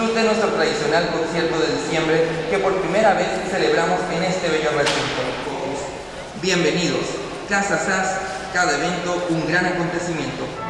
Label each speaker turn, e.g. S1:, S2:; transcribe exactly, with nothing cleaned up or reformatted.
S1: disfrute nuestro tradicional concierto de diciembre que por primera vez celebramos en este bello recinto. Bienvenidos, Casa S A S, cada evento un gran acontecimiento.